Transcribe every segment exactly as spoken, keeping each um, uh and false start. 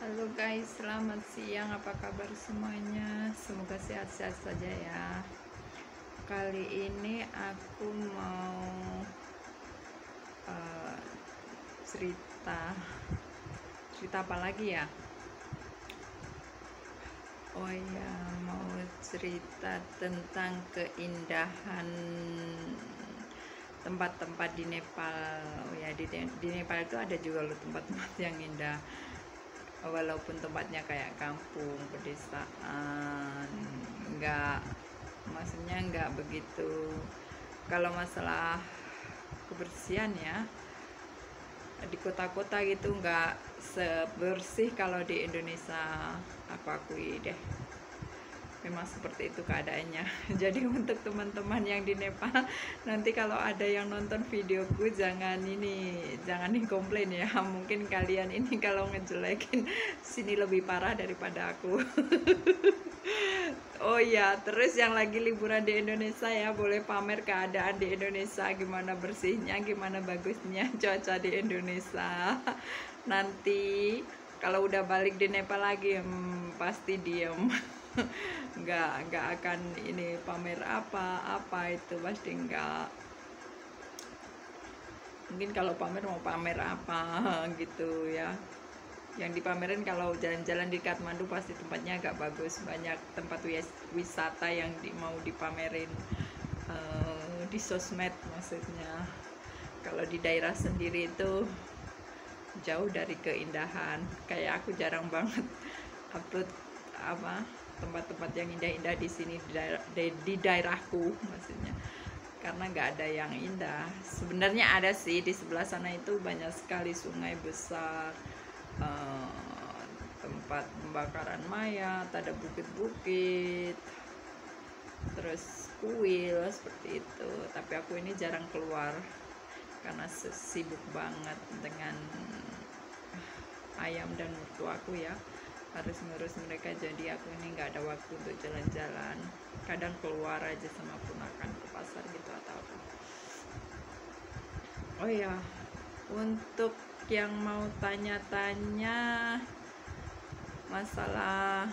Halo guys, selamat siang. Apa kabar semuanya? Semoga sehat-sehat saja ya. Kali ini aku mau uh, cerita cerita apa lagi ya? Oh ya, mau cerita tentang keindahan tempat-tempat di Nepal. Oh ya, di, di Nepal itu ada juga loh tempat-tempat yang indah. Walaupun tempatnya kayak kampung, pedesaan, enggak, maksudnya enggak begitu. Kalau masalah kebersihan ya, di kota-kota gitu enggak sebersih kalau di Indonesia, aku akui deh. Memang seperti itu keadaannya. Jadi untuk teman-teman yang di Nepal, nanti kalau ada yang nonton videoku jangan ini, jangan nih komplain ya. Mungkin kalian ini kalau ngejelekin sini lebih parah daripada aku. Oh ya, terus yang lagi liburan di Indonesia ya, boleh pamer keadaan di Indonesia, gimana bersihnya, gimana bagusnya cuaca di Indonesia. Nanti kalau udah balik di Nepal lagi, hmm, pasti diem. nggak nggak akan ini pamer apa apa itu pasti nggak. Mungkin kalau pamer mau pamer apa gitu ya, yang dipamerin kalau jalan-jalan di Kathmandu pasti tempatnya agak bagus, banyak tempat wisata yang di, mau dipamerin uh, di sosmed maksudnya. Kalau di daerah sendiri itu jauh dari keindahan, kayak aku jarang banget upload apa tempat-tempat yang indah-indah di sini di, daerah, di, di daerahku maksudnya, karena nggak ada yang indah. Sebenarnya ada sih, di sebelah sana itu banyak sekali sungai besar, uh, tempat pembakaran mayat, ada bukit-bukit, terus kuil seperti itu. Tapi aku ini jarang keluar karena sibuk banget dengan ayam dan mertuaku ya, harus ngurus mereka, jadi aku ini nggak ada waktu untuk jalan-jalan. Kadang keluar aja sama ponakan ke pasar gitu atau apa. Oh ya, untuk yang mau tanya-tanya masalah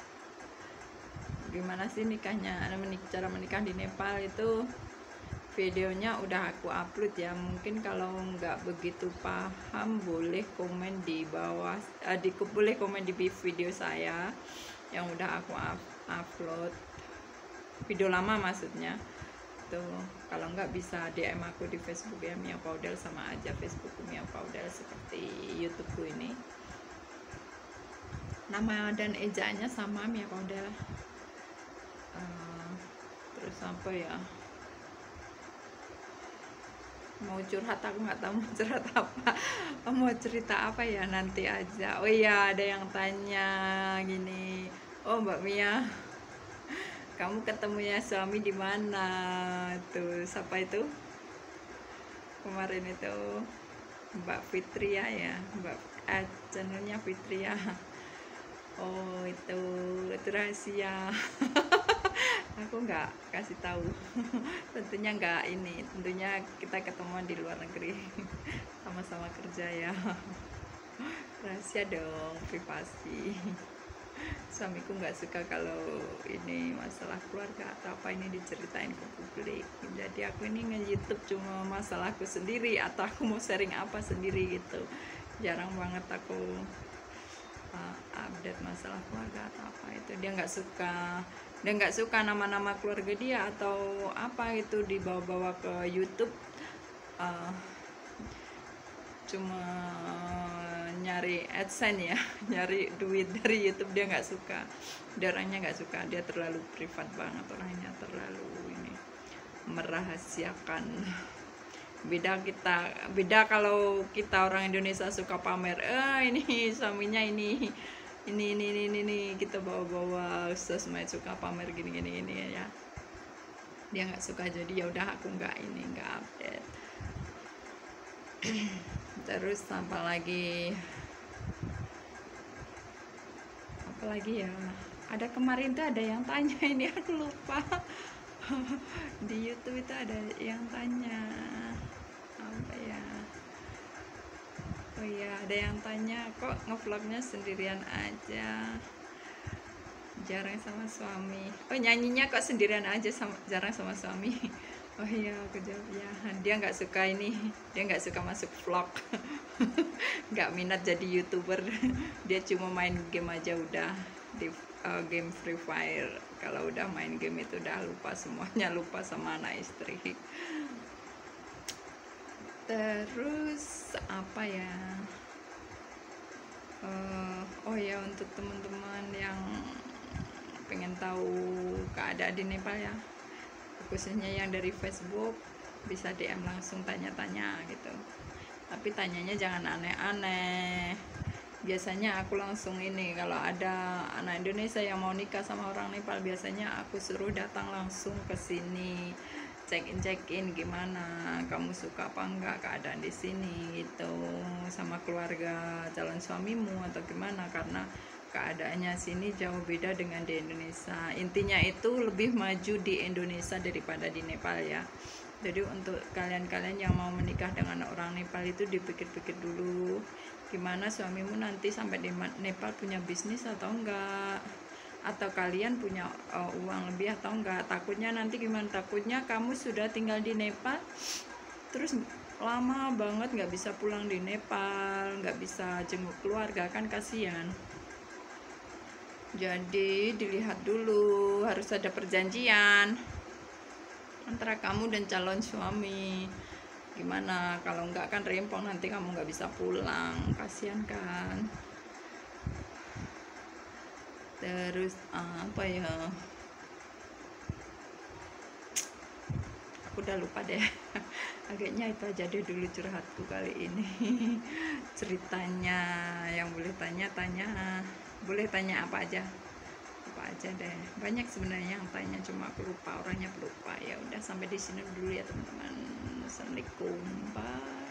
gimana sih nikahnya, cara menikah di Nepal itu, videonya udah aku upload ya. Mungkin kalau nggak begitu paham boleh komen di bawah, eh, di, boleh komen di video saya yang udah aku up, upload video lama maksudnya tuh. Kalau nggak bisa D M aku di Facebook ya, Mia Paudel, sama aja Facebook Mia Paudel seperti YouTubeku ini, nama dan ejaannya sama, Mia Paudel. Uh, terus apa ya, mau curhat, aku nggak tahu mau curhat apa, mau cerita apa ya, nanti aja. Oh iya, ada yang tanya gini, oh Mbak Mia, kamu ketemunya suami di mana tuh, siapa itu kemarin itu, Mbak Fitria ya, Mbak eh, channelnya Fitria. Oh itu itu rahasia. Aku nggak kasih tahu. Tentunya nggak ini, tentunya kita ketemuan di luar negeri, sama-sama kerja ya. Rahasia dong, privasi. Suamiku nggak suka kalau ini masalah keluarga atau apa ini diceritain ke publik. Jadi aku ini nge-YouTube cuma masalahku sendiri, atau aku mau sharing apa sendiri gitu. Jarang banget aku uh, update masalah keluarga atau apa itu. Dia nggak suka. Dia nggak suka nama-nama keluarga dia atau apa itu dibawa-bawa ke YouTube, uh, cuma nyari AdSense ya, nyari duit dari YouTube. Dia nggak suka, dia orangnya nggak suka, dia terlalu privat banget orangnya, terlalu ini merahasiakan. Beda kita, beda kalau kita orang Indonesia suka pamer, eh ini suaminya ini ini ini ini ini kita bawa-bawa sosmed, suka pamer gini gini gini ya. Dia nggak suka, jadi ya udah aku nggak ini nggak update. Terus apa lagi, apa lagi ya, ada kemarin tuh ada yang tanya ini, aku lupa. Di YouTube itu ada yang tanya apa ya, Oh iya, ada yang tanya kok ngevlognya sendirian aja, jarang sama suami. Oh nyanyinya kok sendirian aja, sama, jarang sama suami. Oh iya, aku jawab ya, dia nggak suka ini, dia nggak suka masuk vlog. Nggak minat jadi youtuber. Dia cuma main game aja udah, di uh, game Free Fire. Kalau udah main game itu udah lupa semuanya, lupa sama anak istri. Terus apa ya, uh, oh ya, untuk teman-teman yang pengen tahu keadaan di Nepal ya, khususnya yang dari Facebook, bisa D M langsung tanya-tanya gitu, tapi tanyanya jangan aneh-aneh. Biasanya aku langsung ini, kalau ada anak Indonesia yang mau nikah sama orang Nepal, biasanya aku suruh datang langsung ke sini, check in check in gimana, kamu suka apa enggak keadaan di sini gitu, sama keluarga calon suamimu atau gimana, karena keadaannya sini jauh beda dengan di Indonesia. Intinya itu lebih maju di Indonesia daripada di Nepal ya. Jadi untuk kalian-kalian yang mau menikah dengan orang Nepal itu dipikir-pikir dulu, gimana suamimu nanti sampai di Nepal punya bisnis atau enggak, atau kalian punya uh, uang lebih atau enggak. Takutnya nanti gimana, takutnya kamu sudah tinggal di Nepal terus lama banget nggak bisa pulang di Nepal, nggak bisa jenguk keluarga, kan kasihan. Jadi dilihat dulu, harus ada perjanjian antara kamu dan calon suami. Gimana kalau enggak, kan rempong, nanti kamu nggak bisa pulang, kasihan kan. Terus apa ya, aku udah lupa deh. Agaknya itu aja deh dulu curhatku kali ini. Ceritanya yang boleh tanya tanya boleh tanya apa aja, apa aja deh, banyak sebenarnya yang tanya, cuma aku lupa, orangnya pelupa. Ya udah, sampai di sini dulu ya teman-teman. Assalamualaikum, bye.